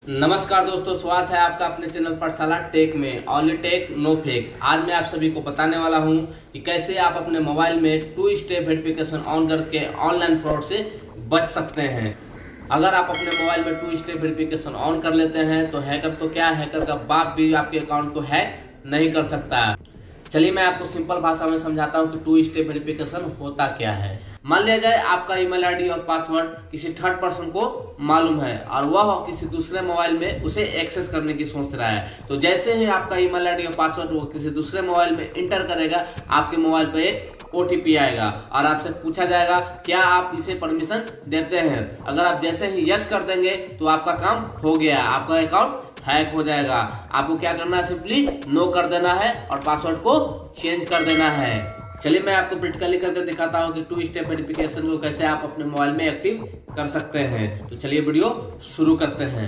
नमस्कार दोस्तों, स्वागत है आपका अपने चैनल पाठशाला टेक में। Only tech no fake. आज मैं आप सभी को बताने वाला हूं कि कैसे आप अपने मोबाइल में 2 स्टेप वेरिफिकेशन ऑन करके ऑनलाइन फ्रॉड से बच सकते हैं। अगर आप अपने मोबाइल में 2 स्टेप वेरिफिकेशन ऑन कर लेते हैं तो हैकर तो क्या, हैकर का बाप भी आपके अकाउंट को हैक नहीं कर सकता है। चलिए मैं आपको सिंपल भाषा में समझाता हूँ कि 2 स्टेप वेरिफिकेशन होता क्या है। मान लिया जाए आपका ईमेल आईडी और पासवर्ड किसी थर्ड पर्सन को मालूम है और वह किसी दूसरे मोबाइल में उसे एक्सेस करने की सोच रहा है। तो जैसे ही आपका ईमेल आईडी और पासवर्ड वो किसी दूसरे मोबाइल में इंटर करेगा, आपके मोबाइल पे एक ओटीपी आएगा और आपसे पूछा जाएगा क्या आप इसे परमिशन देते हैं। अगर आप जैसे ही यस कर देंगे तो आपका काम हो गया, आपका अकाउंट हैक हो जाएगा। आपको क्या करना है, सिंपली नो कर देना है और पासवर्ड को चेंज कर देना है। चलिए मैं आपको प्रैक्टिकली करके दिखाता हूँ कि 2 स्टेप वेरिफिकेशन को कैसे आप अपने मोबाइल में एक्टिव कर सकते हैं। तो चलिए वीडियो शुरू करते हैं।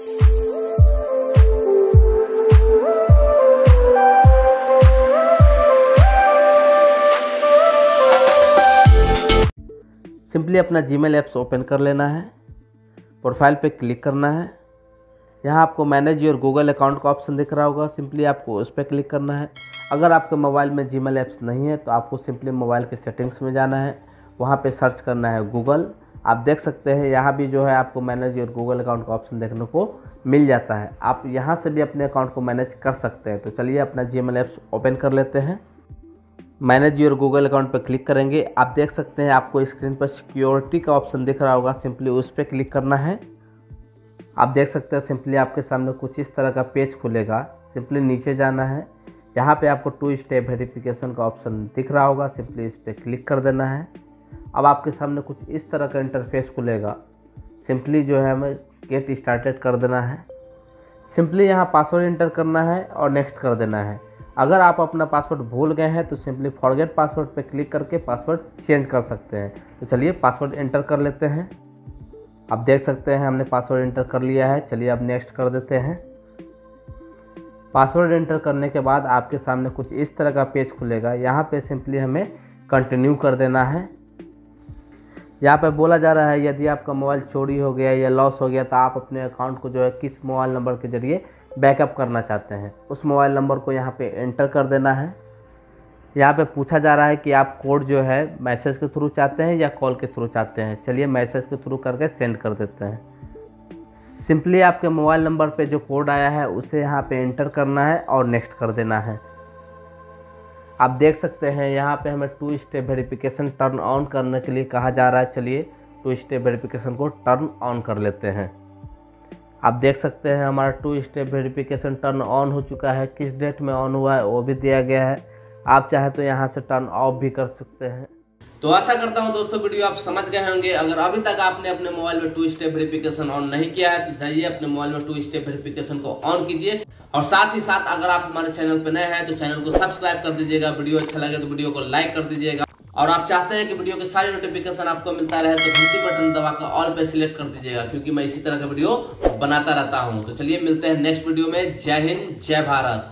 सिंपली अपना जीमेल ऐप्स ओपन कर लेना है, प्रोफाइल पे क्लिक करना है। यहाँ आपको मैनेज योर गूगल अकाउंट का ऑप्शन दिख रहा होगा, सिंपली आपको उस पर क्लिक करना है। अगर आपके मोबाइल में जीमेल ऐप्स नहीं है तो आपको सिंपली मोबाइल के सेटिंग्स में जाना है, वहाँ पे सर्च करना है गूगल। आप देख सकते हैं यहाँ भी जो है आपको मैनेज योर गूगल अकाउंट का ऑप्शन देखने को मिल जाता है। आप यहाँ से भी अपने अकाउंट को मैनेज कर सकते हैं। तो चलिए अपना जीमेल ऐप्स ओपन कर लेते हैं। मैनेज योर गूगल अकाउंट पर क्लिक करेंगे। आप देख सकते हैं आपको स्क्रीन पर सिक्योरिटी का ऑप्शन दिख रहा होगा, सिंपली उस पर क्लिक करना है। आप देख सकते हैं सिंपली आपके सामने कुछ इस तरह का पेज खुलेगा। सिंपली नीचे जाना है, यहाँ पे आपको 2 स्टेप वेरिफिकेशन का ऑप्शन दिख रहा होगा, सिंपली इस पर क्लिक कर देना है। अब आपके सामने कुछ इस तरह का इंटरफेस खुलेगा, सिंपली जो है हमें गेट स्टार्टेड कर देना है। सिंपली यहाँ पासवर्ड इंटर करना है और नेक्स्ट कर देना है। अगर आप अपना पासवर्ड भूल गए हैं तो सिंपली फॉरगेट पासवर्ड पे क्लिक करके पासवर्ड चेंज कर सकते हैं। तो चलिए पासवर्ड इंटर कर लेते हैं। आप देख सकते हैं हमने पासवर्ड इंटर कर लिया है। चलिए अब नेक्स्ट कर देते हैं। पासवर्ड इंटर करने के बाद आपके सामने कुछ इस तरह का पेज खुलेगा, यहाँ पे सिंपली हमें कंटिन्यू कर देना है। यहाँ पे बोला जा रहा है यदि आपका मोबाइल चोरी हो गया या लॉस हो गया तो आप अपने अकाउंट को जो है किस मोबाइल नंबर के जरिए बैकअप करना चाहते हैं, उस मोबाइल नंबर को यहाँ पे एंटर कर देना है। यहाँ पे पूछा जा रहा है कि आप कोड जो है मैसेज के थ्रू चाहते हैं या कॉल के थ्रू चाहते हैं। चलिए मैसेज के थ्रू करके सेंड कर देते हैं। सिंपली आपके मोबाइल नंबर पे जो कोड आया है उसे यहाँ पे एंटर करना है और नेक्स्ट कर देना है। आप देख सकते हैं यहाँ पे हमें 2 स्टेप वेरिफिकेशन टर्न ऑन करने के लिए कहा जा रहा है। चलिए 2 स्टेप वेरिफिकेशन को टर्न ऑन कर लेते हैं। आप देख सकते हैं हमारा 2 स्टेप वेरिफिकेशन टर्न ऑन हो चुका है। किस डेट में ऑन हुआ है वो भी दिया गया है। आप चाहे तो यहाँ से टर्न ऑफ भी कर सकते हैं। तो आशा करता हूँ दोस्तों वीडियो आप समझ गए होंगे। अगर अभी तक आपने अपने मोबाइल में 2 स्टेप वेरिफिकेशन ऑन नहीं किया है तो जाइए अपने मोबाइल में 2 स्टेप वेरिफिकेशन को ऑन कीजिए। और साथ ही साथ अगर आप हमारे चैनल पर नए हैं तो चैनल को सब्सक्राइब कर दीजिएगा। वीडियो अच्छा लगे तो वीडियो को लाइक कर दीजिएगा। और आप चाहते हैं कि वीडियो के सारे नोटिफिकेशन आपको मिलता रहे तो घंटी बटन दबाकर ऑल पे सिलेक्ट कर दीजिएगा, क्योंकि मैं इसी तरह का वीडियो बनाता रहता हूँ। तो चलिए मिलते हैं नेक्स्ट वीडियो में। जय हिंद, जय भारत।